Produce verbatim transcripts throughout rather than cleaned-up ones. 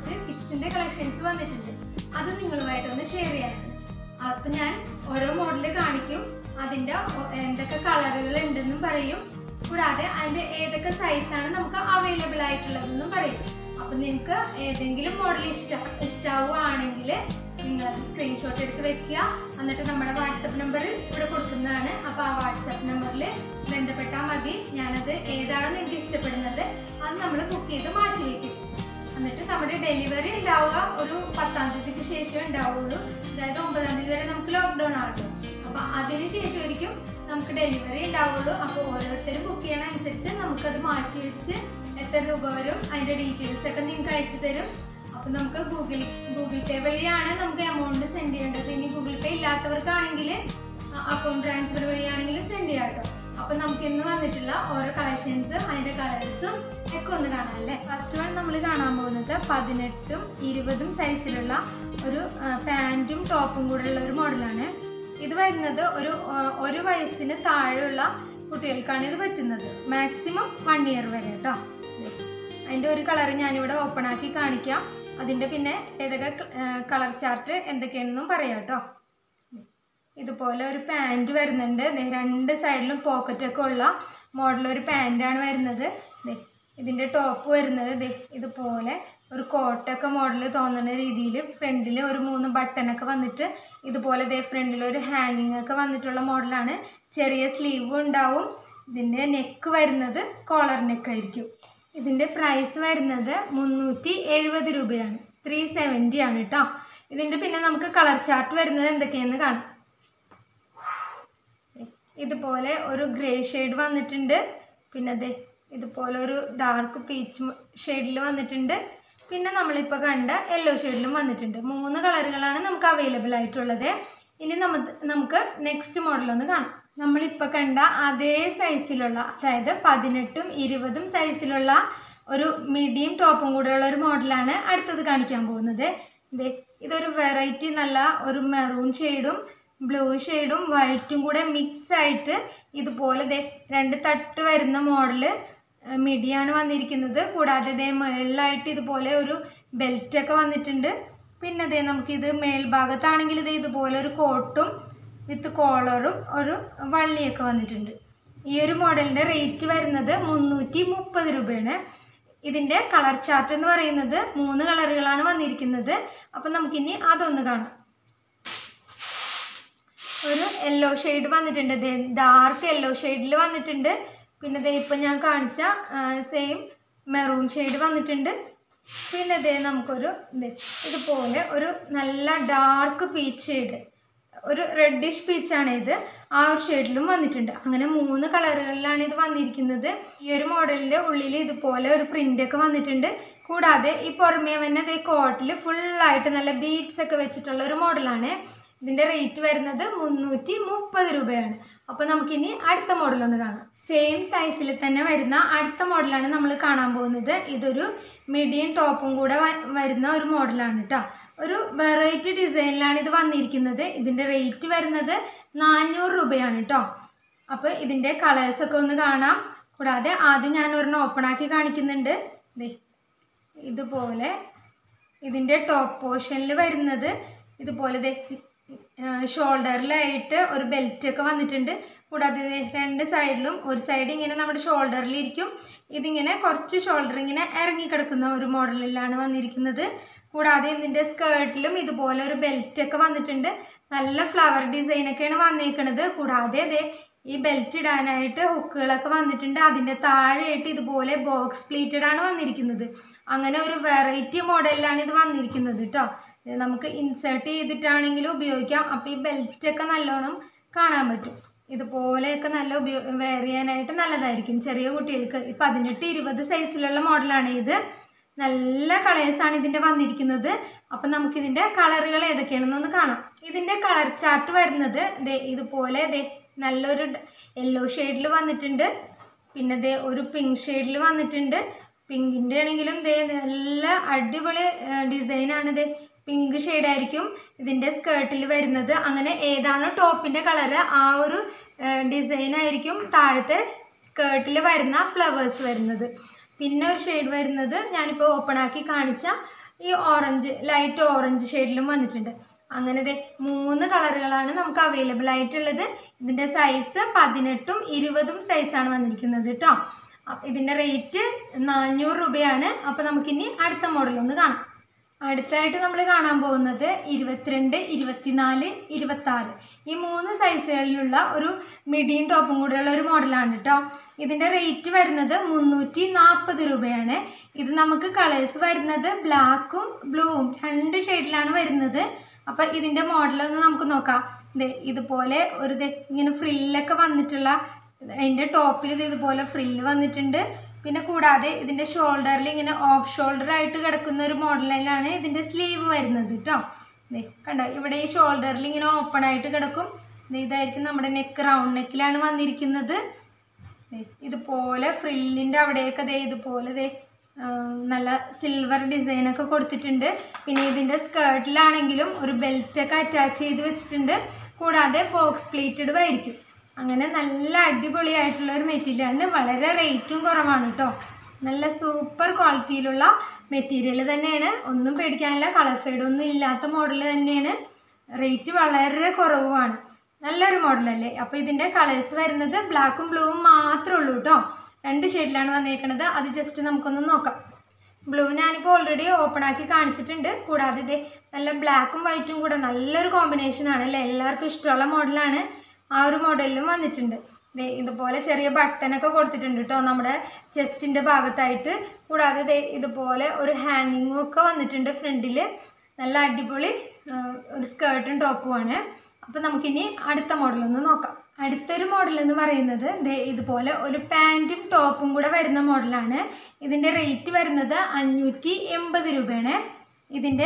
കുറച്ച് കിഡ്സിന്റെ കളക്ഷൻസ് വന്നിട്ടുണ്ട്. അത് നിങ്ങളുമായിട്ടൊന്ന് ഷെയർ ചെയ്യാനാണ്. അപ്പൊ ഞാൻ ഓരോ മോഡല് കാണിക്കും, അതിന്റെ എന്തൊക്കെ കളറുകൾ ഉണ്ടെന്നും പറയും, കൂടാതെ അതിന്റെ ഏതൊക്കെ സൈസാണ് നമുക്ക് അവൈലബിൾ ആയിട്ടുള്ളതെന്നും പറയും. അപ്പൊ നിങ്ങൾക്ക് ഏതെങ്കിലും മോഡൽ ഇഷ്ട ഇഷ്ടാവുകയാണെങ്കിൽ നിങ്ങളത് സ്ക്രീൻഷോട്ട് എടുത്ത് വെക്കുക. എന്നിട്ട് നമ്മുടെ വാട്സപ്പ് നമ്പർ ഇവിടെ കൊടുക്കുന്നതാണ്. അപ്പൊ ആ വാട്സപ്പ് നമ്പറിൽ ബന്ധപ്പെട്ടാൽ മതി. ഞാനത് ഏതാണോ നിങ്ങൾക്ക് ഇഷ്ടപ്പെടുന്നത് അത് നമ്മൾ ബുക്ക് ചെയ്ത് മാറ്റി വയ്ക്കും. എന്നിട്ട് നമ്മുടെ ഡെലിവറി ഉണ്ടാവുക ഒരു പത്താം തീയതിക്ക് ശേഷം ഉണ്ടാവുള്ളൂ. അതായത് ഒമ്പതാം തീയതി വരെ നമുക്ക് ലോക്ക്ഡൗൺ ആണല്ലോ. അപ്പൊ അതിന് ശേഷമായിരിക്കും നമുക്ക് ഡെലിവറി ഉണ്ടാവുള്ളൂ. അപ്പോൾ ഓരോരുത്തരും ബുക്ക് ചെയ്യണ അനുസരിച്ച് നമുക്കത് മാറ്റി വെച്ച് എത്ര രൂപ വരും അതിന്റെ ഡീറ്റെയിൽസ് ഒക്കെ നിങ്ങൾക്ക് അയച്ചു തരും. അപ്പൊ നമുക്ക് ഗൂഗിൾ ഗൂഗിൾ പേ വഴിയാണ് നമുക്ക് എമൗണ്ട് സെൻഡ് ചെയ്യേണ്ടത്. ഇനി ഗൂഗിൾ പേ ഇല്ലാത്തവർക്കാണെങ്കിൽ അക്കൗണ്ട് ട്രാൻസ്ഫർ വഴിയാണെങ്കിൽ സെൻഡ് ചെയ്യാം കേട്ടോ. അപ്പൊ നമുക്ക് ഇന്ന് വന്നിട്ടുള്ള ഓരോ കളക്ഷൻസ് അതിന്റെ കളേഴ്സും ഒക്കെ ഒന്ന് കാണാം അല്ലേ. ഫസ്റ്റ് വൺ നമ്മൾ കാണാൻ പോകുന്നത് പതിനെട്ടും ഇരുപതും സൈസിലുള്ള ഒരു പാൻറ്റും ടോപ്പും കൂടെ ഉള്ള ഒരു മോഡലാണ്. ഇത് വരുന്നത് ഒരു ഒരു വയസ്സിന് താഴെയുള്ള കുട്ടികൾക്കാണ് ഇത് പറ്റുന്നത്. മാക്സിമം വൺ ഇയർ വരെ കേട്ടോ. അതിൻ്റെ ഒരു കളർ ഞാനിവിടെ ഓപ്പൺ ആക്കി കാണിക്കാം. അതിൻ്റെ പിന്നെ ഏതൊക്കെ കളർ ചാർട്ട് എന്തൊക്കെയാണെന്നും പറയാം കേട്ടോ. ഇതുപോലെ ഒരു പാൻറ് വരുന്നുണ്ട്. രണ്ട് സൈഡിലും പോക്കറ്റൊക്കെ ഉള്ള മോഡൽ ഒരു പാൻറ്റാണ് വരുന്നത്. ഇതിൻ്റെ ടോപ്പ് വരുന്നത് ഇതുപോലെ ഒരു കോട്ടൊക്കെ മോഡൽ തോന്നുന്ന രീതിയിൽ ഫ്രണ്ടിൽ ഒരു മൂന്ന് ബട്ടനൊക്കെ വന്നിട്ട് ഇതുപോലെ ദേ ഫ്രണ്ടിൽ ഒരു ഹാങ്ങിങ് ഒക്കെ വന്നിട്ടുള്ള മോഡലാണ്. ചെറിയ സ്ലീവ് ഉണ്ടാവും. ഇതിൻ്റെ നെക്ക് വരുന്നത് കോളർ നെക്കായിരിക്കും. ഇതിൻ്റെ പ്രൈസ് വരുന്നത് മുന്നൂറ്റി എഴുപത് രൂപയാണ്. ത്രീ സെവൻറ്റി ആണ് കേട്ടോ. ഇതിൻ്റെ പിന്നെ നമുക്ക് കളർ ചാർട്ട് വരുന്നത് എന്തൊക്കെയാണെന്ന് കാണാം. ഇതുപോലെ ഒരു ഗ്രേ ഷെയ്ഡ് വന്നിട്ടുണ്ട്. പിന്നെ അതെ ഇതുപോലെ ഒരു ഡാർക്ക് പീച്ച് ഷെയ്ഡിൽ വന്നിട്ടുണ്ട്. പിന്നെ നമ്മളിപ്പോൾ കണ്ട യെല്ലോ ഷെയ്ഡിലും വന്നിട്ടുണ്ട്. മൂന്ന് കളറുകളാണ് നമുക്ക് അവൈലബിൾ ആയിട്ടുള്ളത്. ഇനി നമുക്ക് നമുക്ക് നെക്സ്റ്റ് മോഡലൊന്ന് കാണാം. നമ്മളിപ്പോൾ കണ്ട അതേ സൈസിലുള്ള, അതായത് പതിനെട്ടും ഇരുപതും സൈസിലുള്ള ഒരു മീഡിയം ടോപ്പും കൂടെയുള്ള ഒരു മോഡലാണ് അടുത്തത് കാണിക്കാൻ പോകുന്നത്. ഇതേ ഇതൊരു വെറൈറ്റി നല്ല ഒരു മെറൂൺ ഷെയ്ഡും ബ്ലൂ ഷെയ്ഡും വൈറ്റും കൂടെ മിക്സ് ആയിട്ട് ഇതുപോലെ ദേ രണ്ട് തട്ട് വരുന്ന മോഡല് മിഡിയാണ് വന്നിരിക്കുന്നത്. കൂടാതെ ഇതേ മേളിലായിട്ട് ഇതുപോലെ ഒരു ബെൽറ്റൊക്കെ വന്നിട്ടുണ്ട്. പിന്നെ അതേ നമുക്കിത് മേൽഭാഗത്താണെങ്കിൽ ഇത് ഇതുപോലെ ഒരു കോട്ടും വിത്ത് കോളറും ഒരു വള്ളിയൊക്കെ വന്നിട്ടുണ്ട്. ഈ ഒരു മോഡലിൻ്റെ റേറ്റ് വരുന്നത് മുന്നൂറ്റി മുപ്പത് രൂപയാണ്. ഇതിൻ്റെ കളർ ചാർട്ട് എന്ന് പറയുന്നത് മൂന്ന് കളറുകളാണ് വന്നിരിക്കുന്നത്. അപ്പം നമുക്കിനി അതൊന്ന് കാണാം. ഒരു യെല്ലോ ഷെയ്ഡ് വന്നിട്ടുണ്ട്. ദേ ഡാർക്ക് യെല്ലോ ഷെയ്ഡിൽ വന്നിട്ടുണ്ട്. പിന്നെ ദേ ഇപ്പം ഞാൻ കാണിച്ച സെയിം മെറൂൺ ഷെയ്ഡ് വന്നിട്ടുണ്ട്. പിന്നെ ദേ നമുക്കൊരു ഇതുപോലെ ഒരു നല്ല ഡാർക്ക് പീച്ച് ഷെയ്ഡ്, ഒരു റെഡിഷ് പീച്ചാണ് ഇത്, ആ ഒരു ഷെയ്ഡിലും വന്നിട്ടുണ്ട്. അങ്ങനെ മൂന്ന് കളറുകളിലാണ് ഇത് വന്നിരിക്കുന്നത്. ഈ ഒരു മോഡലിൻ്റെ ഉള്ളിൽ ഇതുപോലെ ഒരു പ്രിൻ്റൊക്കെ വന്നിട്ടുണ്ട്. കൂടാതെ ഈ പുറമേ തന്നെ ദേ കോട്ടിൽ ഫുള്ളായിട്ട് നല്ല ബീഡ്സ് ഒക്കെ വെച്ചിട്ടുള്ള ഒരു മോഡലാണ്. ഇതിൻ്റെ റേറ്റ് വരുന്നത് മുന്നൂറ്റി മുപ്പത് രൂപയാണ്. അപ്പോൾ നമുക്കിനി അടുത്ത മോഡലൊന്ന് കാണാം. സെയിം സൈസിൽ തന്നെ വരുന്ന അടുത്ത മോഡലാണ് നമ്മൾ കാണാൻ പോകുന്നത്. ഇതൊരു മീഡിയം ടോപ്പും കൂടെ വരുന്ന ഒരു മോഡലാണ് കേട്ടോ. ഒരു വെറൈറ്റി ഡിസൈനിലാണ് ഇത് വന്നിരിക്കുന്നത്. ഇതിൻ്റെ റേറ്റ് വരുന്നത് നാനൂറ് രൂപയാണ് കേട്ടോ. അപ്പോൾ ഇതിൻ്റെ കളേഴ്സൊക്കെ ഒന്ന് കാണാം. കൂടാതെ ആദ്യം ഞാൻ ഒരെണ്ണം ഓപ്പൺ ആക്കി കാണിക്കുന്നുണ്ട്. ഇതുപോലെ ഇതിൻ്റെ ടോപ്പ് പോർഷനിൽ വരുന്നത് ഇതുപോലെ ദേ ഷോൾഡറിലായിട്ട് ഒരു ബെൽറ്റൊക്കെ വന്നിട്ടുണ്ട്. കൂടാതെ രണ്ട് സൈഡിലും ഒരു സൈഡ് ഇങ്ങനെ നമ്മുടെ ഷോൾഡറിലിരിക്കും. ഇതിങ്ങനെ കുറച്ച് ഷോൾഡർ ഇങ്ങനെ ഇറങ്ങിക്കിടക്കുന്ന ഒരു മോഡലിലാണ് വന്നിരിക്കുന്നത്. കൂടാതെ ഇതിൻ്റെ സ്കേർട്ടിലും ഇതുപോലെ ഒരു ബെൽറ്റൊക്കെ വന്നിട്ടുണ്ട്. നല്ല ഫ്ലവർ ഡിസൈനൊക്കെയാണ് വന്നിരിക്കുന്നത്. കൂടാതെ ദേ ഈ ബെൽറ്റ് ഇടാനായിട്ട് ഹുക്കുകളൊക്കെ വന്നിട്ടുണ്ട്. അതിൻ്റെ താഴെയായിട്ട് ഇതുപോലെ ബോക്സ് പ്ലീറ്റഡ് ആണ് വന്നിരിക്കുന്നത്. അങ്ങനെ ഒരു വെറൈറ്റി മോഡലിലാണ് ഇത് വന്നിരിക്കുന്നത് കേട്ടോ. നമുക്ക് ഇൻസേർട്ട് ചെയ്തിട്ടാണെങ്കിലും ഉപയോഗിക്കാം. അപ്പോൾ ഈ ബെൽറ്റൊക്കെ നല്ലോണം കാണാൻ പറ്റും. ഇതുപോലെയൊക്കെ നല്ല ഉപയോഗ വെയർ ചെയ്യാനായിട്ട് നല്ലതായിരിക്കും ചെറിയ കുട്ടികൾക്ക്. പതിനെട്ട് ഇരുപത് സൈസിലുള്ള മോഡലാണ് ഇത്. നല്ല കളേഴ്സാണ് ഇതിൻ്റെ വന്നിരിക്കുന്നത്. അപ്പം നമുക്കിതിൻ്റെ കളറുകൾ ഏതൊക്കെയാണെന്നൊന്ന് കാണാം. ഇതിൻ്റെ കളർ ചാർട്ട് വരുന്നത് ദേ ഇതുപോലെ ദേ നല്ലൊരു യെല്ലോ ഷെയ്ഡിൽ വന്നിട്ടുണ്ട്. പിന്നെ ദേ ഒരു പിങ്ക് ഷെയ്ഡിൽ വന്നിട്ടുണ്ട്. പിങ്കിൻ്റെ ആണെങ്കിലും ദേ നല്ല അടിപൊളി ഡിസൈനാണ്. ദേ പിങ്ക് ഷെയ്ഡായിരിക്കും ഇതിൻ്റെ സ്കേർട്ടിൽ വരുന്നത്. അങ്ങനെ ഏതാണോ ടോപ്പിൻ്റെ കളറ് ആ ഒരു ഡിസൈനായിരിക്കും താഴത്തെ സ്കേർട്ടിൽ വരുന്ന ഫ്ലവേഴ്സ് വരുന്നത്. പിന്നെ ഒരു ഷെയ്ഡ് വരുന്നത് ഞാനിപ്പോൾ ഓപ്പൺ ആക്കി കാണിച്ച ഈ ഓറഞ്ച് ലൈറ്റ് ഓറഞ്ച് ഷെയ്ഡിലും വന്നിട്ടുണ്ട്. അങ്ങനെ ദേ മൂന്ന് കളറുകളാണ് നമുക്ക് അവൈലബിൾ ആയിട്ടുള്ളത്. ഇതിൻ്റെ സൈസ് പതിനെട്ടും ഇരുപതും സൈസാണ് വന്നിരിക്കുന്നത് കേട്ടോ. അപ്പം ഇതിൻ്റെ റേറ്റ് നാനൂറ് രൂപയാണ്. അപ്പോൾ നമുക്കിനി അടുത്ത മോഡലൊന്ന് കാണാം. അടുത്തായിട്ട് നമ്മൾ കാണാൻ പോകുന്നത് ഇരുപത്തിരണ്ട് ഇരുപത്തിനാല് ഇരുപത്താറ് ഈ മൂന്ന് സൈസുകളിലുള്ള ഒരു മിഡിയും ടോപ്പും കൂടെയുള്ള ഒരു മോഡലാണ് കേട്ടോ. ഇതിൻ്റെ റേറ്റ് വരുന്നത് മുന്നൂറ്റി നാൽപ്പത് രൂപയാണ്. ഇത് നമുക്ക് കളേഴ്സ് വരുന്നത് ബ്ലാക്കും ബ്ലൂവും രണ്ട് ഷെയ്ഡിലാണ് വരുന്നത്. അപ്പം ഇതിൻ്റെ മോഡലൊന്ന് നമുക്ക് നോക്കാം. ഇത് ഇതുപോലെ ഒരു ഇങ്ങനെ ഫ്രില്ലൊക്കെ വന്നിട്ടുള്ള, അതിൻ്റെ ടോപ്പിൽ ഇത് ഇതുപോലെ ഫ്രില്ല് വന്നിട്ടുണ്ട്. പിന്നെ കൂടാതെ ഇതിൻ്റെ ഷോൾഡറിൽ ഇങ്ങനെ ഓഫ് ഷോൾഡർ ആയിട്ട് കിടക്കുന്ന ഒരു മോഡലിലാണ് ഇതിൻ്റെ സ്ലീവ് വരുന്നത് കേട്ടോ. കണ്ടോ, ഇവിടെ ഈ ഷോൾഡറിൽ ഇങ്ങനെ ഓപ്പൺ ആയിട്ട് കിടക്കും. ഇതായിരിക്കും നമ്മുടെ നെക്ക്, റൗണ്ട് നെക്കിലാണ് വന്നിരിക്കുന്നത്. ഇതുപോലെ ഫ്രില്ലിൻ്റെ അവിടെയൊക്കെ ദേ ഇതുപോലെ ദേ നല്ല സിൽവർ ഡിസൈനൊക്കെ കൊടുത്തിട്ടുണ്ട്. പിന്നെ ഇതിൻ്റെ സ്കേർട്ടിലാണെങ്കിലും ഒരു ബെൽറ്റൊക്കെ അറ്റാച്ച് ചെയ്ത് വെച്ചിട്ടുണ്ട്. കൂടാതെ ബോക്സ് പ്ലേറ്റഡ് ആയിരിക്കും. അങ്ങനെ നല്ല അടിപൊളിയായിട്ടുള്ള ഒരു മെറ്റീരിയലാണ്. വളരെ റേറ്റും കുറവാണ് കേട്ടോ. നല്ല സൂപ്പർ ക്വാളിറ്റിയിലുള്ള മെറ്റീരിയൽ തന്നെയാണ്. ഒന്നും പേടിക്കാനില്ല. കളർ ഫെയ്ഡൊന്നും ഇല്ലാത്ത മോഡൽ തന്നെയാണ്. റേറ്റ് വളരെ കുറവുമാണ്. നല്ലൊരു മോഡലല്ലേ. അപ്പോൾ ഇതിൻ്റെ കളേഴ്സ് വരുന്നത് ബ്ലാക്കും ബ്ലൂവും മാത്രമേ ഉള്ളൂ കേട്ടോ. രണ്ട് ഷെയ്ഡിലാണ് വന്നേക്കുന്നത്. അത് ജസ്റ്റ് നമുക്കൊന്ന് നോക്കാം. ബ്ലൂ ഞാനിപ്പോൾ ഓൾറെഡി ഓപ്പൺ ആക്കി കാണിച്ചിട്ടുണ്ട്. കൂടാതെ ഇത് നല്ല ബ്ലാക്കും വൈറ്റും കൂടെ നല്ലൊരു കോമ്പിനേഷനാണ് അല്ലേ. എല്ലാവർക്കും ഇഷ്ടമുള്ള മോഡലാണ്. ആ ഒരു മോഡലിലും വന്നിട്ടുണ്ട്. ദേ ഇതുപോലെ ചെറിയ ബട്ടനൊക്കെ കൊടുത്തിട്ടുണ്ട് കേട്ടോ നമ്മുടെ ചെസ്റ്റിൻ്റെ ഭാഗത്തായിട്ട്. കൂടാതെ ദേ ഇതുപോലെ ഒരു ഹാങ്ങിങ്ങും ഒക്കെ വന്നിട്ടുണ്ട് ഫ്രണ്ടിൽ. നല്ല അടിപൊളി ഒരു സ്കേർട്ടും ടോപ്പുമാണ്. അപ്പോൾ നമുക്കിനി അടുത്ത മോഡലൊന്ന് നോക്കാം. അടുത്തൊരു മോഡൽ എന്ന് പറയുന്നത് ദേ ഇതുപോലെ ഒരു പാൻറ്റും ടോപ്പും കൂടെ വരുന്ന മോഡലാണ്. ഇതിൻ്റെ റേറ്റ് വരുന്നത് അഞ്ഞൂറ്റി എൺപത് രൂപയാണ്. ഇതിൻ്റെ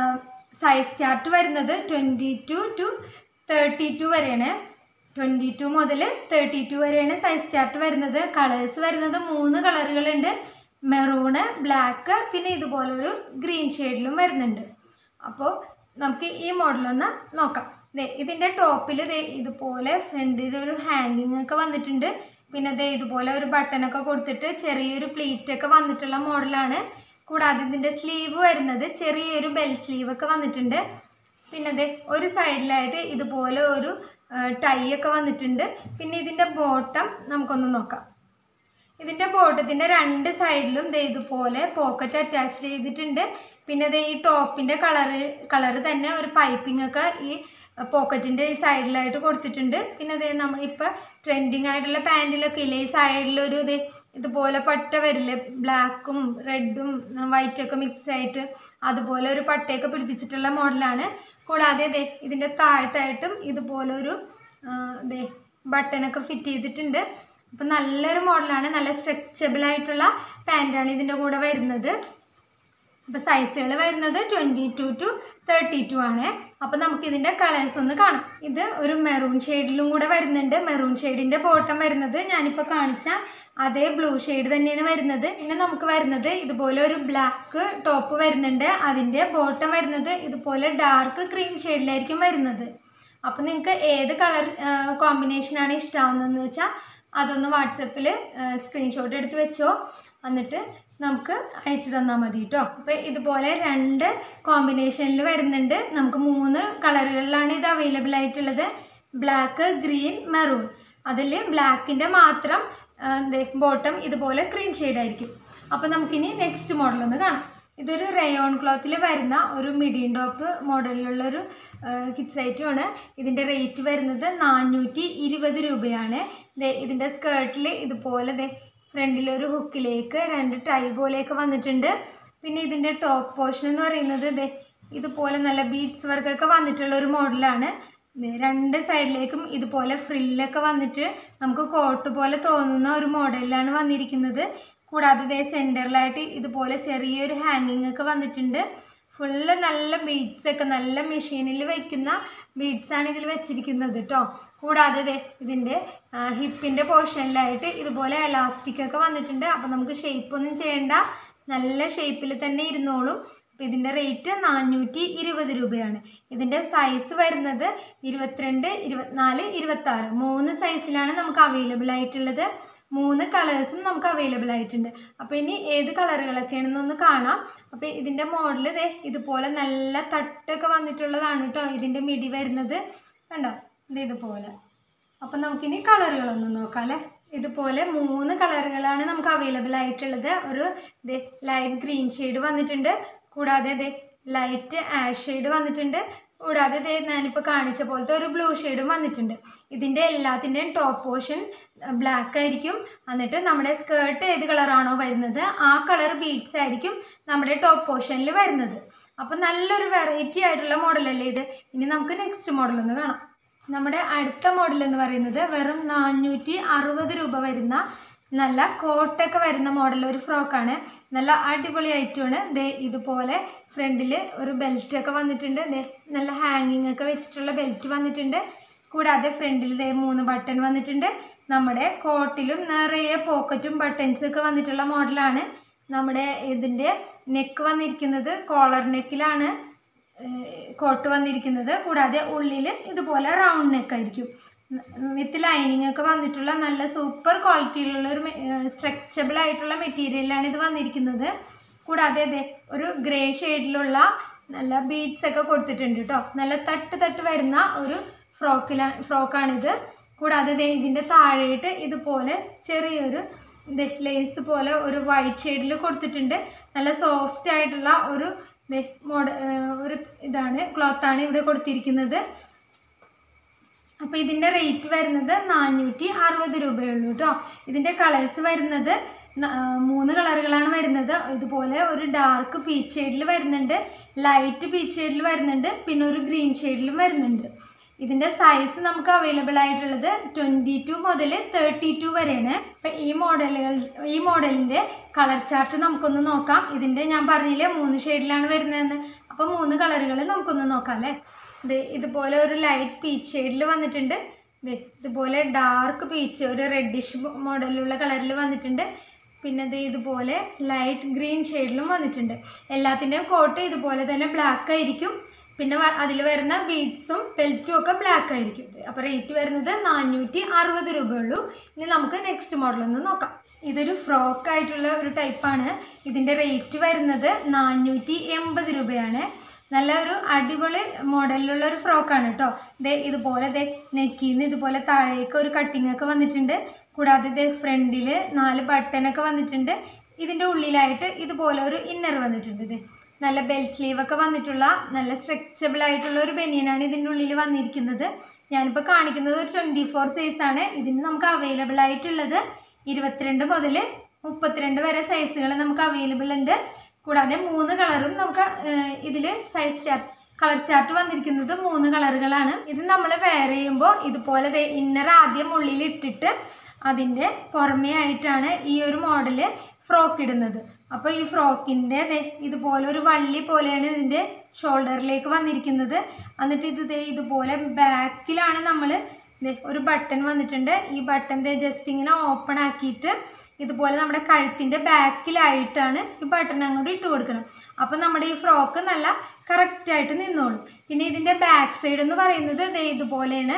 സൈസ് ചാർട്ട് വരുന്നത് twenty two two thirty two വരെയാണ്. ട്വൻറ്റി ടു മുതൽ തേർട്ടി ടു വരെയാണ് സൈസ് ചാർട്ട് വരുന്നത്. കളേഴ്സ് വരുന്നത് മൂന്ന് കളറുകളുണ്ട്. മെറൂണ്, ബ്ലാക്ക്, പിന്നെ ഇതുപോലൊരു ഗ്രീൻ ഷെയ്ഡിലും വരുന്നുണ്ട്. അപ്പോൾ നമുക്ക് ഈ മോഡലൊന്ന് നോക്കാം. ദേ ഇതിൻ്റെ ടോപ്പിൽ ദേ ഇതുപോലെ ഫ്രണ്ടിലൊരു ഹാങ്ങിങ് ഒക്കെ വന്നിട്ടുണ്ട്. പിന്നെ ദേ ഇതുപോലെ ഒരു ബട്ടനൊക്കെ കൊടുത്തിട്ട് ചെറിയൊരു പ്ലീറ്റൊക്കെ വന്നിട്ടുള്ള മോഡലാണ്. കൂടാതെ ഇതിൻ്റെ സ്ലീവ് വരുന്നത് ചെറിയൊരു ബെൽ സ്ലീവ് ഒക്കെ വന്നിട്ടുണ്ട്. പിന്നെ ദേ ഒരു സൈഡിലായിട്ട് ഇതുപോലെ ഒരു ടൈ ഒക്കെ വന്നിട്ടുണ്ട്. പിന്നെ ഇതിൻ്റെ ബോട്ടം നമുക്കൊന്ന് നോക്കാം. ഇതിൻ്റെ ബോട്ടത്തിൻ്റെ രണ്ട് സൈഡിലും ദേ ഇതുപോലെ പോക്കറ്റ് അറ്റാച്ച് ചെയ്തിട്ടുണ്ട്. പിന്നെ ദേ ഈ ടോപ്പിൻ്റെ കളറ് കളറ് തന്നെ ഒരു പൈപ്പിംഗ് ഒക്കെ ഈ പോക്കറ്റിൻ്റെ ഈ സൈഡിലായിട്ട് കൊടുത്തിട്ടുണ്ട്. പിന്നെ ദേ നമ്മളിപ്പോൾ ട്രെൻഡിങ് ആയിട്ടുള്ള പാൻറ്റിലൊക്കെ ഇല്ലേ ഈ സൈഡിലൊരു ഇത് ഇതുപോലെ പട്ട വരില്ലേ, ബ്ലാക്കും റെഡും വൈറ്റൊക്കെ മിക്സ് ആയിട്ട് അതുപോലെ ഒരു പട്ടയൊക്കെ പിടിപ്പിച്ചിട്ടുള്ള മോഡലാണ്. കൂടാതെ ദേ ഇതിൻ്റെ താഴത്തായിട്ടും ഇതുപോലൊരു ദേ ബട്ടനൊക്കെ ഫിറ്റ് ചെയ്തിട്ടുണ്ട്. അപ്പം നല്ലൊരു മോഡലാണ്. നല്ല സ്ട്രെച്ചബിൾ ആയിട്ടുള്ള പാൻറ്റാണ് ഇതിൻ്റെ കൂടെ വരുന്നത്. അപ്പോൾ സൈസുകൾ വരുന്നത് twenty two two thirty two ആണ്. അപ്പോൾ നമുക്കിതിൻ്റെ കളേഴ്സ് ഒന്ന് കാണാം. ഇത് ഒരു മെറൂൺ ഷെയ്ഡിലും കൂടെ വരുന്നുണ്ട്. മെറൂൺ ഷെയ്ഡിൻ്റെ ബോട്ടം വരുന്നത് ഞാനിപ്പോൾ കാണിച്ച അതേ ബ്ലൂ ഷെയ്ഡ് തന്നെയാണ് വരുന്നത്. പിന്നെ നമുക്ക് വരുന്നത് ഇതുപോലെ ഒരു ബ്ലാക്ക് ടോപ്പ് വരുന്നുണ്ട്. അതിൻ്റെ ബോട്ടം വരുന്നത് ഇതുപോലെ ഡാർക്ക് ക്രീം ഷെയ്ഡിലായിരിക്കും വരുന്നത്. അപ്പോൾ നിങ്ങൾക്ക് ഏത് കളർ കോമ്പിനേഷനാണ് ഇഷ്ടമാവുന്നതെന്ന് വെച്ചാൽ അതൊന്ന് വാട്സപ്പിൽ സ്ക്രീൻഷോട്ട് എടുത്ത് വെച്ചോ, എന്നിട്ട് നമുക്ക് അയച്ചു തന്നാൽ മതി കേട്ടോ. അപ്പോൾ ഇതുപോലെ രണ്ട് കോമ്പിനേഷനിൽ വരുന്നുണ്ട്. നമുക്ക് മൂന്ന് കളറുകളിലാണ് ഇത് അവൈലബിൾ ആയിട്ടുള്ളത്. Black, green, maroon. അതിൽ ബ്ലാക്കിൻ്റെ മാത്രം ബോട്ടം ഇതുപോലെ ക്രീം ഷെയ്ഡായിരിക്കും. അപ്പോൾ നമുക്കിനി നെക്സ്റ്റ് മോഡലൊന്ന് കാണാം. ഇതൊരു റയോൺ ക്ലോത്തിൽ വരുന്ന ഒരു മിഡിയം ടോപ്പ് മോഡലിലുള്ളൊരു കിഡ്സ് ഐറ്റമാണ്. ഇതിൻ്റെ റേറ്റ് വരുന്നത് നാനൂറ്റി ഇരുപത് രൂപയാണ്. ഇതിൻ്റെ സ്കേർട്ടിൽ ഇതുപോലെ ദേ ഫ്രണ്ടിലൊരു ഹുക്കിലേക്ക് രണ്ട് ടൈ പോലെയൊക്കെ വന്നിട്ടുണ്ട്. പിന്നെ ഇതിൻ്റെ ടോപ്പ് പോർഷൻ എന്ന് പറയുന്നത് ദേ ഇതുപോലെ നല്ല ബീഡ്സ് വർക്കൊക്കെ വന്നിട്ടുള്ള ഒരു മോഡലാണ്. രണ്ട് സൈഡിലേക്കും ഇതുപോലെ ഫ്രില്ലൊക്കെ വന്നിട്ട് നമുക്ക് കോട്ട് പോലെ തോന്നുന്ന ഒരു മോഡലിലാണ് വന്നിരിക്കുന്നത്. കൂടാതെ ദേ സെൻറ്ററിലായിട്ട് ഇതുപോലെ ചെറിയൊരു ഹാങ്ങിങ് ഒക്കെ വന്നിട്ടുണ്ട്. ഫുള്ള് നല്ല ബീഡ്സൊക്കെ നല്ല മെഷീനിൽ വയ്ക്കുന്ന ബീഡ്സാണ് ഇതിൽ വെച്ചിരിക്കുന്നത് കേട്ടോ. കൂടാതെ ദേ ഇതിൻ്റെ ഹിപ്പിൻ്റെ പോർഷനിലായിട്ട് ഇതുപോലെ എലാസ്റ്റിക് ഒക്കെ വന്നിട്ടുണ്ട്. അപ്പോൾ നമുക്ക് ഷേപ്പൊന്നും ചെയ്യേണ്ട, നല്ല ഷേപ്പിൽ തന്നെ ഇരുന്നോളും. അപ്പോൾ ഇതിൻ്റെ റേറ്റ് നാനൂറ്റി ഇരുപത് രൂപയാണ്. ഇതിൻ്റെ സൈസ് വരുന്നത് ഇരുപത്തിരണ്ട് ഇരുപത്തിനാല് ഇരുപത്താറ് മൂന്ന് സൈസിലാണ് നമുക്ക് അവൈലബിൾ ആയിട്ടുള്ളത്. മൂന്ന് കളേഴ്സും നമുക്ക് അവൈലബിൾ ആയിട്ടുണ്ട്. അപ്പോൾ ഇനി ഏത് കളറുകളൊക്കെയാണെന്നൊന്ന് കാണാം. അപ്പോൾ ഇതിൻ്റെ മോഡൽ ദേ ഇതുപോലെ നല്ല തട്ടൊക്കെ വന്നിട്ടുള്ളതാണ് കേട്ടോ ഇതിൻ്റെ മിഡി വരുന്നത്. കണ്ടോ, ഇത് ഇതുപോലെ. അപ്പം നമുക്കിനി കളറുകളൊന്നും നോക്കാം അല്ലേ. ഇതുപോലെ മൂന്ന് കളറുകളാണ് നമുക്ക് അവൈലബിൾ ആയിട്ടുള്ളത്. ഒരു ദേ ലൈറ്റ് ഗ്രീൻ ഷെയ്ഡ് വന്നിട്ടുണ്ട്, കൂടാതെ ദേ ലൈറ്റ് ആഷ് ഷെയ്ഡ് വന്നിട്ടുണ്ട്, കൂടാതെ ദേ ഞാനിപ്പോൾ കാണിച്ച പോലത്തെ ഒരു ബ്ലൂ ഷെയ്ഡും വന്നിട്ടുണ്ട്. ഇതിൻ്റെ എല്ലാത്തിൻ്റെയും ടോപ്പ് പോർഷൻ ബ്ലാക്ക് ആയിരിക്കും. എന്നിട്ട് നമ്മുടെ സ്കേർട്ട് ഏത് കളറാണോ വരുന്നത് ആ കളർ ബീഡ്സ് ആയിരിക്കും നമ്മുടെ ടോപ്പ് പോർഷനിൽ വരുന്നത്. അപ്പം നല്ലൊരു വെറൈറ്റി ആയിട്ടുള്ള മോഡലല്ലേ ഇത്. ഇനി നമുക്ക് നെക്സ്റ്റ് മോഡലൊന്ന് കാണാം. നമ്മുടെ അടുത്ത മോഡൽ എന്ന് പറയുന്നത് വെറും നാനൂറ്റി അറുപത് രൂപ വരുന്ന നല്ല കോട്ടൊക്കെ വരുന്ന മോഡൽ ഒരു ഫ്രോക്കാണ്. നല്ല അടിപൊളി ഐറ്റമാണ്. ദേ ഇതുപോലെ ഫ്രണ്ടിൽ ഒരു ബെൽറ്റൊക്കെ വന്നിട്ടുണ്ട്. ദേ നല്ല ഹാങ്ങിങ് ഒക്കെ വെച്ചിട്ടുള്ള ബെൽറ്റ് വന്നിട്ടുണ്ട്. കൂടാതെ ഫ്രണ്ടിൽ ദേ മൂന്ന് ബട്ടൺ വന്നിട്ടുണ്ട്. നമ്മുടെ കോട്ടിലും നിറയെ പോക്കറ്റും ബട്ടൺസും ഒക്കെ വന്നിട്ടുള്ള മോഡലാണ്. നമ്മുടെ ഇതിൻ്റെ നെക്ക് വന്നിരിക്കുന്നത് കോളർ നെക്കിലാണ് കോട്ട് വന്നിരിക്കുന്നത്. കൂടാതെ ഉള്ളിൽ ഇതുപോലെ റൗണ്ട് നെക്കായിരിക്കും. വിത്ത് ലൈനിങ് ഒക്കെ വന്നിട്ടുള്ള നല്ല സൂപ്പർ ക്വാളിറ്റിയിലുള്ള ഒരു സ്ട്രെച്ചബിൾ ആയിട്ടുള്ള മെറ്റീരിയലാണ് ഇത് വന്നിരിക്കുന്നത്. കൂടാതെ അതെ ഒരു ഗ്രേ ഷെയ്ഡിലുള്ള നല്ല ബീഡ്സ് ഒക്കെ കൊടുത്തിട്ടുണ്ട് കേട്ടോ. നല്ല തട്ട് തട്ട് വരുന്ന ഒരു ഫ്രോക്കിലാണ് ഫ്രോക്കാണിത്. കൂടാതെ ദേ ഇതിൻ്റെ താഴെയിട്ട് ഇതുപോലെ ചെറിയൊരു ലേസ് പോലെ ഒരു വൈറ്റ് ഷെയ്ഡിൽ കൊടുത്തിട്ടുണ്ട്. നല്ല സോഫ്റ്റ് ആയിട്ടുള്ള ഒരു മോഡ ഒരു ഇതാണ് ക്ലോത്താണ് ഇവിടെ കൊടുത്തിരിക്കുന്നത്. അപ്പോൾ ഇതിൻ്റെ റേറ്റ് വരുന്നത് നാനൂറ്റി അറുപത് രൂപയുള്ളൂ കേട്ടോ. ഇതിൻ്റെ കളേഴ്സ് വരുന്നത് മൂന്ന് കളറുകളാണ് വരുന്നത്. ഇതുപോലെ ഒരു ഡാർക്ക് പീച്ച് ഷെയ്ഡിൽ വരുന്നുണ്ട്, ലൈറ്റ് പീച്ച് ഷെയ്ഡിൽ വരുന്നുണ്ട്, പിന്നെ ഒരു ഗ്രീൻ ഷെയ്ഡിലും വരുന്നുണ്ട്. ഇതിൻ്റെ സൈസ് നമുക്ക് അവൈലബിൾ ആയിട്ടുള്ളത് ട്വൻറ്റി ടു മുതൽ തേർട്ടി ടു വരെയാണ്. അപ്പം ഈ മോഡലുകൾ ഈ മോഡലിൻ്റെ കളർ ചാർട്ട് നമുക്കൊന്ന് നോക്കാം. ഇതിൻ്റെ ഞാൻ പറഞ്ഞില്ലേ മൂന്ന് ഷെയ്ഡിലാണ് വരുന്നതെന്ന്. അപ്പോൾ മൂന്ന് കളറുകൾ നമുക്കൊന്ന് നോക്കാം അല്ലേ. ഇത് ഇതുപോലെ ഒരു ലൈറ്റ് പീച്ച് ഷെയ്ഡിൽ വന്നിട്ടുണ്ട്. ഇത് ഇതുപോലെ ഡാർക്ക് പീച്ച് ഒരു റെഡിഷ് മോഡലിലുള്ള കളറിൽ വന്നിട്ടുണ്ട്. പിന്നെ ഇത് ഇതുപോലെ ലൈറ്റ് ഗ്രീൻ ഷെയ്ഡിലും വന്നിട്ടുണ്ട്. എല്ലാത്തിൻ്റെയും കോട്ട് ഇതുപോലെ തന്നെ ബ്ലാക്ക് ആയിരിക്കും. പിന്നെ അതിൽ വരുന്ന ബീഡ്സും ബെൽറ്റും ഒക്കെ ബ്ലാക്ക് ആയിരിക്കും. അപ്പോൾ റേറ്റ് വരുന്നത് നാനൂറ്റി അറുപത് രൂപയുള്ളൂ. ഇനി നമുക്ക് നെക്സ്റ്റ് മോഡലൊന്ന് നോക്കാം. ഇതൊരു ഫ്രോക്ക് ആയിട്ടുള്ള ഒരു ടൈപ്പാണ്. ഇതിൻ്റെ റേറ്റ് വരുന്നത് നാനൂറ്റി എൺപത് രൂപയാണ്. നല്ല ഒരു അടിപൊളി മോഡലിലുള്ള ഒരു ഫ്രോക്കാണ് കേട്ടോ. ദേ ഇതുപോലെ ദേ നെക്കിൽ നിന്ന് ഇതുപോലെ താഴേക്ക് ഒരു കട്ടിങ് ഒക്കെ വന്നിട്ടുണ്ട്. കൂടാതെ ദേ ഫ്രണ്ടിൽ നാല് ബട്ടനൊക്കെ വന്നിട്ടുണ്ട്. ഇതിൻ്റെ ഉള്ളിലായിട്ട് ഇതുപോലെ ഒരു ഇന്നർ വന്നിട്ടുണ്ട്. ഇത് നല്ല ബെൽ സ്ലീവ് ഒക്കെ വന്നിട്ടുള്ള നല്ല സ്ട്രെച്ചബിൾ ആയിട്ടുള്ള ഒരു ബനിയനാണ് ഇതിൻ്റെ ഉള്ളിൽ വന്നിരിക്കുന്നത്. ഞാനിപ്പോൾ കാണിക്കുന്നത് ഒരു ട്വൻറ്റി ഫോർ സൈസാണ്. ഇതിന് നമുക്ക് അവൈലബിൾ ആയിട്ടുള്ളത് ഇരുപത്തിരണ്ട് മുതൽ മുപ്പത്തിരണ്ട് വരെ സൈസുകൾ നമുക്ക് അവൈലബിൾ ഉണ്ട്. കൂടാതെ മൂന്ന് കളറും നമുക്ക് ഇതിൽ സൈസ് ചാർട്ട് കളർ ചാർട്ട് വന്നിരിക്കുന്നത് മൂന്ന് കളറുകളാണ്. ഇത് നമ്മൾ വെയർ ചെയ്യുമ്പോൾ ഇതുപോലെ ഇന്നർ ആദ്യം ഉള്ളിൽ ഇട്ടിട്ട് അതിൻ്റെ പുറമേ ആയിട്ടാണ് ഈ ഒരു മോഡൽ ഫ്രോക്ക് ഇടുന്നത്. അപ്പോൾ ഈ ഫ്രോക്കിൻ്റെ ഇതുപോലെ ഒരു വള്ളി പോലെയാണ് ഇതിൻ്റെ ഷോൾഡറിലേക്ക് വന്നിരിക്കുന്നത്. എന്നിട്ട് ഇത് ദേ ഇതുപോലെ ബാക്കിലാണ് നമ്മൾ ഒരു ബട്ടൺ വന്നിട്ടുണ്ട്. ഈ ബട്ടൺ ദേ ജസ്റ്റ് ഇങ്ങനെ ഓപ്പൺ ആക്കിയിട്ട് ഇതുപോലെ നമ്മുടെ കഴുത്തിൻ്റെ ബാക്കിലായിട്ടാണ് ഈ ബട്ടൺ അങ്ങോട്ട് ഇട്ട് കൊടുക്കണം. അപ്പോൾ നമ്മുടെ ഈ ഫ്രോക്ക് നല്ല കറക്റ്റായിട്ട് നിന്നോളും. പിന്നെ ഇതിൻ്റെ ബാക്ക് സൈഡ് എന്ന് പറയുന്നത് ദേ ഇതുപോലെയാണ്.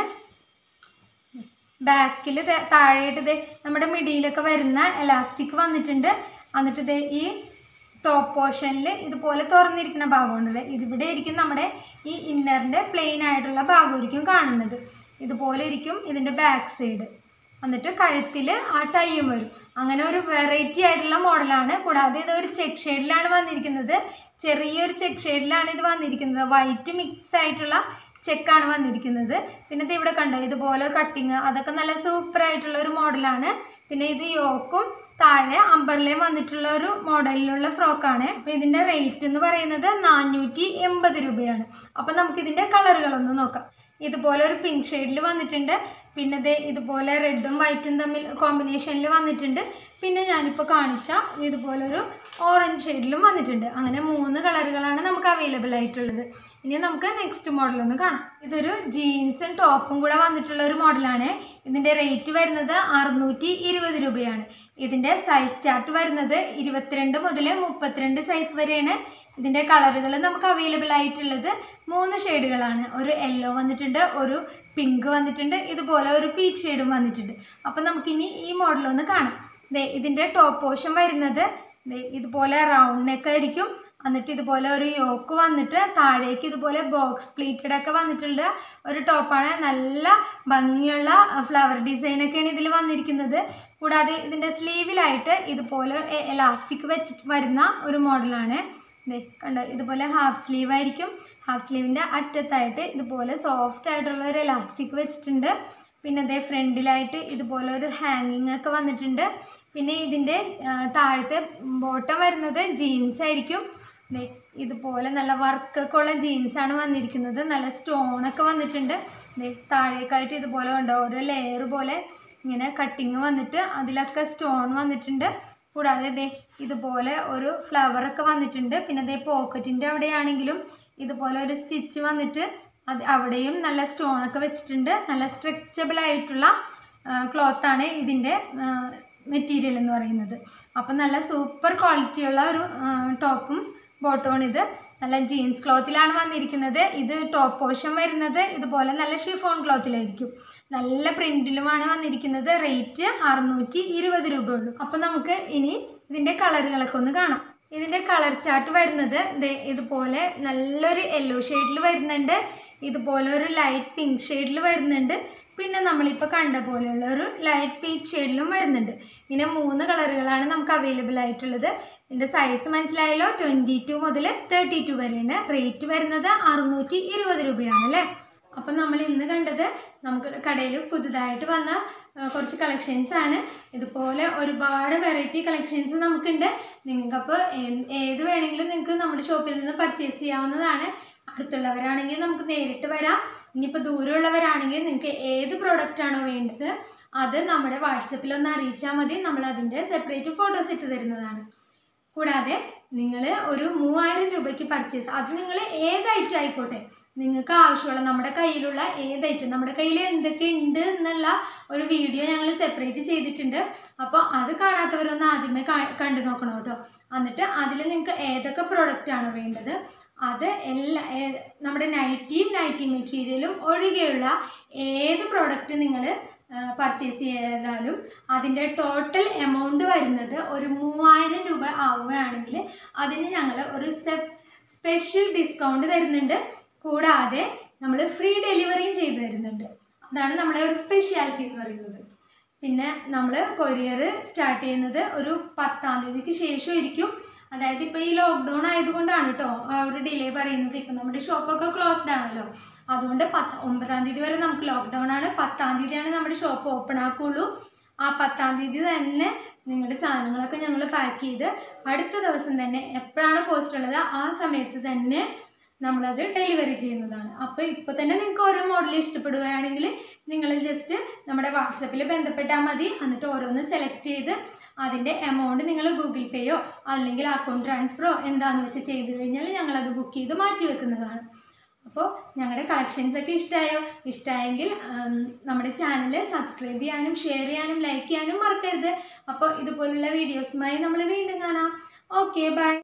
ബാക്കിൽ താഴെയായിട്ട് ദേ നമ്മുടെ മിഡിയിലൊക്കെ വരുന്ന എലാസ്റ്റിക് വന്നിട്ടുണ്ട്. എന്നിട്ട് ദേ ഈ ടോപ്പ് പോർഷനിൽ ഇതുപോലെ തുറന്നിരിക്കുന്ന ഭാഗമുണ്ടല്ലേ, ഇതിവിടെ ഇരിക്കും നമ്മുടെ ഈ ഇന്നറിൻ്റെ പ്ലെയിൻ ആയിട്ടുള്ള ഭാഗമായിരിക്കും കാണുന്നത്. ഇതുപോലെ ഇരിക്കും ഇതിൻ്റെ ബാക്ക് സൈഡ്. എന്നിട്ട് കഴുത്തിൽ ആ ടൈയും വരും. അങ്ങനെ ഒരു വെറൈറ്റി ആയിട്ടുള്ള മോഡലാണ്. കൂടാതെ ഇതൊരു ചെക്ക് ഷെയ്ഡിലാണ് വന്നിരിക്കുന്നത്. ചെറിയൊരു ചെക്ക് ഷെയ്ഡിലാണ് ഇത് വന്നിരിക്കുന്നത്. വൈറ്റ് മിക്സ് ആയിട്ടുള്ള ചെക്കാണ് വന്നിരിക്കുന്നത്. പിന്നെ ഇത് ഇവിടെ കണ്ടോ ഇതുപോലെ കട്ടിങ്, അതൊക്കെ നല്ല സൂപ്പർ ആയിട്ടുള്ള ഒരു മോഡലാണ്. പിന്നെ ഇത് യോക്കും താഴെ അമ്പർലയും വന്നിട്ടുള്ള ഒരു മോഡലിലുള്ള ഫ്രോക്കാണ്. അപ്പോൾ ഇതിൻ്റെ റേറ്റ് എന്ന് പറയുന്നത് നാനൂറ്റി എൺപത് രൂപയാണ്. അപ്പോൾ നമുക്കിതിൻ്റെ കളറുകളൊന്ന് നോക്കാം. ഇതുപോലെ ഒരു പിങ്ക് ഷെയ്ഡിൽ വന്നിട്ടുണ്ട്. പിന്നെ ദേ ഇതുപോലെ റെഡും വൈറ്റും തമ്മിൽ കോമ്പിനേഷനിൽ വന്നിട്ടുണ്ട്. പിന്നെ ഞാനിപ്പോൾ കാണിച്ച ഇതുപോലൊരു ഓറഞ്ച് ഷെയ്ഡിലും വന്നിട്ടുണ്ട്. അങ്ങനെ മൂന്ന് കളറുകളാണ് നമുക്ക് അവൈലബിൾ ആയിട്ടുള്ളത്. ഇനി നമുക്ക് നെക്സ്റ്റ് മോഡലൊന്ന് കാണാം. ഇതൊരു ജീൻസും ടോപ്പും കൂടെ വന്നിട്ടുള്ള ഒരു മോഡലാണ്. ഇതിൻ്റെ റേറ്റ് വരുന്നത് അറുന്നൂറ്റി ഇരുപത് രൂപയാണ്. ഇതിൻ്റെ സൈസ് ചാർട്ട് വരുന്നത് ഇരുപത്തിരണ്ട് മുതൽ മുപ്പത്തിരണ്ട് സൈസ് വരെയാണ്. ഇതിൻ്റെ കളറുകൾ നമുക്ക് അവൈലബിൾ ആയിട്ടുള്ളത് മൂന്ന് ഷെയ്ഡുകളാണ്. ഒരു യെല്ലോ വന്നിട്ടുണ്ട്, ഒരു പിങ്ക് വന്നിട്ടുണ്ട്, ഇതുപോലെ ഒരു പീച്ച് ഷെയ്ഡും വന്നിട്ടുണ്ട്. അപ്പം നമുക്കിനി ഈ മോഡലൊന്ന് കാണാം. ദേ ഇതിൻ്റെ ടോപ്പ് പോർഷൻ വരുന്നത് ദേ ഇതുപോലെ റൗണ്ട് നെക്ക് ആയിരിക്കും. എന്നിട്ട് ഇതുപോലെ ഒരു യോക്ക് വന്നിട്ട് താഴേക്ക് ഇതുപോലെ ബോക്സ് പ്ലീറ്റഡ് ഒക്കെ വന്നിട്ടുള്ള ഒരു ടോപ്പാണ്. നല്ല ഭംഗിയുള്ള ഫ്ലവർ ഡിസൈനൊക്കെയാണ് ഇതിൽ വന്നിരിക്കുന്നത്. കൂടാതെ ഇതിൻ്റെ സ്ലീവിലായിട്ട് ഇതുപോലെ എലാസ്റ്റിക് വെച്ചിട്ട് വരുന്ന ഒരു മോഡലാണ്. കണ്ടോ, ഇതുപോലെ ഹാഫ് സ്ലീവ് ആയിരിക്കും. ഹാഫ് സ്ലീവിൻ്റെ അറ്റത്തായിട്ട് ഇതുപോലെ സോഫ്റ്റ് ആയിട്ടുള്ള ഒരു എലാസ്റ്റിക് വെച്ചിട്ടുണ്ട്. പിന്നെ അതേ ഫ്രണ്ടിലായിട്ട് ഇതുപോലെ ഒരു ഹാങ്ങിങ് ഒക്കെ വന്നിട്ടുണ്ട്. പിന്നെ ഇതിൻ്റെ താഴത്തെ ബോട്ടം വരുന്നത് ജീൻസ് ആയിരിക്കും. ഇതുപോലെ നല്ല വർക്കൊക്കെ ഉള്ള ജീൻസാണ് വന്നിരിക്കുന്നത്. നല്ല സ്റ്റോണൊക്കെ വന്നിട്ടുണ്ട്. താഴേക്കായിട്ട് ഇതുപോലെ ഉണ്ടോ ഓരോ ലെയർ പോലെ ഇങ്ങനെ കട്ടിങ് വന്നിട്ട് അതിലൊക്കെ സ്റ്റോൺ വന്നിട്ടുണ്ട്. കൂടാതെ ദേ ഇതുപോലെ ഒരു ഫ്ലവറൊക്കെ വന്നിട്ടുണ്ട്. പിന്നെ ദേ പോക്കറ്റിൻ്റെ അവിടെയാണെങ്കിലും ഇതുപോലെ ഒരു സ്റ്റിച്ച് വന്നിട്ട് അത് അവിടെയും നല്ല സ്റ്റോണൊക്കെ വെച്ചിട്ടുണ്ട്. നല്ല സ്ട്രെച്ചബിൾ ആയിട്ടുള്ള ക്ലോത്താണ് ഇതിൻ്റെ മെറ്റീരിയൽ എന്ന് പറയുന്നത്. അപ്പം നല്ല സൂപ്പർ ക്വാളിറ്റിയുള്ള ഒരു ടോപ്പും ബോട്ടമാണ് ഇത്. നല്ല ജീൻസ് ക്ലോത്തിലാണ് വന്നിരിക്കുന്നത്. ഇത് ടോപ്പ് പോർഷൻ വരുന്നത് ഇതുപോലെ നല്ല ഷിഫോൺ ക്ലോത്തിലായിരിക്കും. നല്ല പ്രിന്റിലുമാണ് വന്നിരിക്കുന്നത്. റേറ്റ് അറുന്നൂറ്റി ഇരുപത് രൂപ ഉള്ളൂ. അപ്പം നമുക്ക് ഇനി ഇതിൻ്റെ കളറുകളൊക്കെ ഒന്ന് കാണാം. ഇതിൻ്റെ കളർ ചാർട്ട് വരുന്നത് ഇതുപോലെ നല്ലൊരു യെല്ലോ ഷെയ്ഡിൽ വരുന്നുണ്ട്, ഇതുപോലെ ഒരു ലൈറ്റ് പിങ്ക് ഷെയ്ഡിൽ വരുന്നുണ്ട്, പിന്നെ നമ്മളിപ്പോൾ കണ്ട പോലെയുള്ള ഒരു ലൈറ്റ് പീച്ച് ഷെയ്ഡിലും വരുന്നുണ്ട്. ഇങ്ങനെ മൂന്ന് കളറുകളാണ് നമുക്ക് അവൈലബിൾ ആയിട്ടുള്ളത്. ഇതിൻ്റെ സൈസ് മനസ്സിലായല്ലോ, ട്വൻറ്റി ടു മുതൽ തേർട്ടി ടു വരെയാണ്. റേറ്റ് വരുന്നത് അറുന്നൂറ്റി ഇരുപത് രൂപയാണ് അല്ലേ. അപ്പം നമ്മൾ ഇന്ന് കണ്ടത് നമുക്ക് കടയിൽ പുതുതായിട്ട് വന്ന കുറച്ച് കളക്ഷൻസ് ആണ്. ഇതുപോലെ ഒരുപാട് വെറൈറ്റി കളക്ഷൻസ് നമുക്കുണ്ട്. നിങ്ങൾക്കപ്പോൾ ഏത് വേണമെങ്കിലും നിങ്ങൾക്ക് നമ്മുടെ ഷോപ്പിൽ നിന്ന് പർച്ചേസ് ചെയ്യാവുന്നതാണ്. അടുത്തുള്ളവരാണെങ്കിൽ നമുക്ക് നേരിട്ട് വരാം. ഇനിയിപ്പോൾ ദൂരമുള്ളവരാണെങ്കിൽ നിങ്ങൾക്ക് ഏത് പ്രോഡക്റ്റ് ആണോ വേണ്ടത് അത് നമ്മുടെ വാട്സപ്പിൽ ഒന്ന് അറിയിച്ചാൽ മതി. നമ്മൾ അതിൻ്റെ സെപ്പറേറ്റ് ഫോട്ടോസ് ഇട്ട് തരുന്നതാണ്. കൂടാതെ നിങ്ങൾ ഒരു മൂവായിരം രൂപയ്ക്ക് പർച്ചേസ്, അത് നിങ്ങൾ ഏത് ഐറ്റം ആയിക്കോട്ടെ, നിങ്ങൾക്ക് ആവശ്യമുള്ള നമ്മുടെ കയ്യിലുള്ള ഏത് ഐറ്റം, നമ്മുടെ കയ്യിൽ എന്തൊക്കെ ഉണ്ട് എന്നുള്ള ഒരു വീഡിയോ ഞങ്ങൾ സെപ്പറേറ്റ് ചെയ്തിട്ടുണ്ട്. അപ്പോൾ അത് കാണാത്തവരൊന്ന് ആദ്യമേ കണ്ടു നോക്കണം കേട്ടോ. എന്നിട്ട് അതിൽ നിങ്ങൾക്ക് ഏതൊക്കെ പ്രോഡക്റ്റ് ആണോ വേണ്ടത് അത് എല്ലാ നമ്മുടെ നൈറ്റിയും നൈറ്റി മെറ്റീരിയലും ഒഴികെയുള്ള ഏത് പ്രോഡക്റ്റ് നിങ്ങൾ പർച്ചേസ് ചെയ്താലും അതിൻ്റെ ടോട്ടൽ എമൗണ്ട് വരുന്നത് ഒരു മൂവായിരം രൂപ ആവുകയാണെങ്കിൽ അതിന് ഞങ്ങൾ ഒരു സ്പെഷ്യൽ ഡിസ്കൗണ്ട് തരുന്നുണ്ട്. കൂടാതെ നമ്മൾ ഫ്രീ ഡെലിവറിയും ചെയ്തു തരുന്നുണ്ട്. അതാണ് നമ്മളെ ഒരു സ്പെഷ്യാലിറ്റി എന്ന് പറയുന്നത്. പിന്നെ നമ്മൾ കൊറിയർ സ്റ്റാർട്ട് ചെയ്യുന്നത് ഒരു പത്താം തീയതിക്ക് ശേഷമായിരിക്കും. അതായത് ഇപ്പോൾ ഈ ലോക്ക്ഡൗൺ ആയതുകൊണ്ടാണ് കേട്ടോ ആ ഒരു ഡിലേ പറയുന്നത്. ഇപ്പം നമ്മുടെ ഷോപ്പൊക്കെ ക്ലോസ്ഡ് ആണല്ലോ, അതുകൊണ്ട് പത്ത് ഒമ്പതാം തീയതി വരെ നമുക്ക് ലോക്ക്ഡൗൺ ആണ്. പത്താം തീയതിയാണ് നമ്മുടെ ഷോപ്പ് ഓപ്പൺ ആക്കുള്ളൂ. ആ പത്താം തീയതി തന്നെ നിങ്ങളുടെ സാധനങ്ങളൊക്കെ ഞങ്ങൾ പാക്ക് ചെയ്ത് അടുത്ത ദിവസം തന്നെ എപ്പോഴാണ് പോസ്റ്റ് ഉള്ളത് ആ സമയത്ത് തന്നെ നമ്മളത് ഡെലിവറി ചെയ്യുന്നതാണ്. അപ്പോൾ ഇപ്പോൾ തന്നെ നിങ്ങൾക്ക് ഓരോ മോഡൽ ഇഷ്ടപ്പെടുകയാണെങ്കിൽ നിങ്ങൾ ജസ്റ്റ് നമ്മുടെ വാട്സപ്പിൽ ബന്ധപ്പെട്ടാൽ മതി. എന്നിട്ട് ഓരോന്ന് സെലക്ട് ചെയ്ത് അതിൻ്റെ എമൗണ്ട് നിങ്ങൾ ഗൂഗിൾ പേയോ അല്ലെങ്കിൽ അക്കൗണ്ട് ട്രാൻസ്ഫറോ എന്താണെന്ന് വെച്ച് ചെയ്ത് കഴിഞ്ഞാൽ ഞങ്ങളത് ബുക്ക് ചെയ്ത് മാറ്റി വെക്കുന്നതാണ്. അപ്പോൾ ഞങ്ങളുടെ കളക്ഷൻസൊക്കെ ഇഷ്ടമായോ? ഇഷ്ടമായെങ്കിൽ നമ്മുടെ ചാനൽ സബ്സ്ക്രൈബ് ചെയ്യാനും ഷെയർ ചെയ്യാനും ലൈക്ക് ചെയ്യാനും മറക്കരുത്. അപ്പോൾ ഇതുപോലുള്ള വീഡിയോസുമായി നമ്മൾ വീണ്ടും കാണാം. Okay, by.